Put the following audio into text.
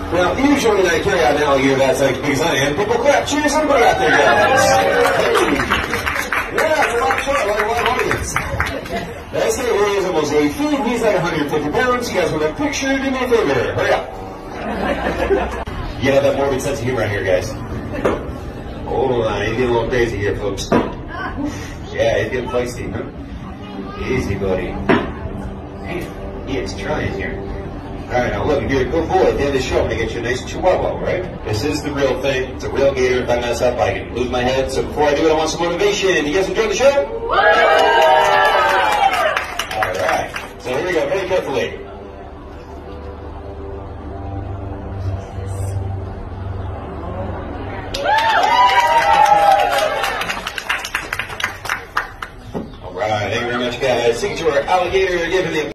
Now, usually when I carry out an alligator that's like big as I am, people clap, cheers, and put it out there, guys. Hey. Yeah, it's a lot of fun, like a live audience. That guy weighs almost 8 feet, he's like 150 pounds. You guys want a picture? Do me a favor, hurry up. You have that morbid sense of humor out here, guys. Hold on, he's getting a little crazy here, folks. Yeah, he's getting feisty, huh? Easy, buddy. Man, he is trying here. Alright, now look, if you're a good boy, at the end of the show, I'm going to get you a nice chihuahua, right? This is the real thing. It's a real gator. If I mess up, I can lose my head. So before I do it, I want some motivation. You guys enjoy the show? Alright, so here we go, very carefully. Alright, thank you very much, guys. Signature alligator, giving me